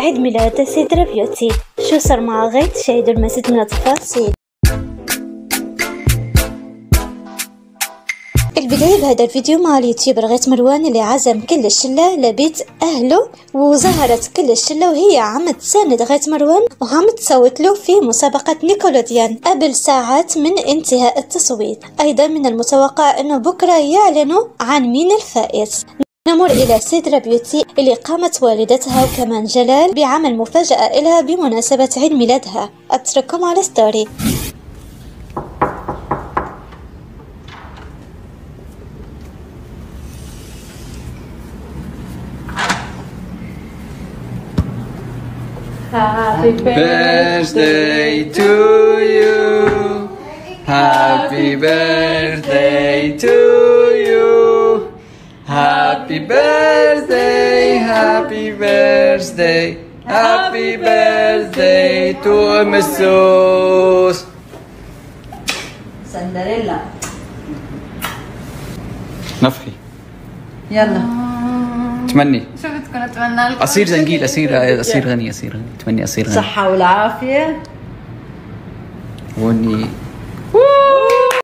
عيد ميلاد سيدرا بيوتي. شو صار مع غيد؟ شاهدوا المزيد من التفاصيل. البداية بهذا الفيديو مع اليوتيوبر غيث مروان اللي عزم كل الشلة لبيت أهله، وظهرت كل الشلة وهي عم تساند غيث مروان وعم تصوت له في مسابقة نيكولوديان قبل ساعات من انتهاء التصويت. أيضا من المتوقع أنه بكرة يعلنوا عن مين الفائز. نمر إلى سيدرا بيوتي اللي قامت والدتها وكمان جلال بعمل مفاجأة لها بمناسبة عيد ميلادها. أترككم على ستوري. Happy birthday to you. Happy birthday to you. Happy birthday, happy birthday, happy birthday to مسوس. سندريلا نفخي يلا. تمني شو بدكم اتمنى لكم؟ اصير زنقيل، اصير غني، تمني اصير غني. صحة والعافية. وني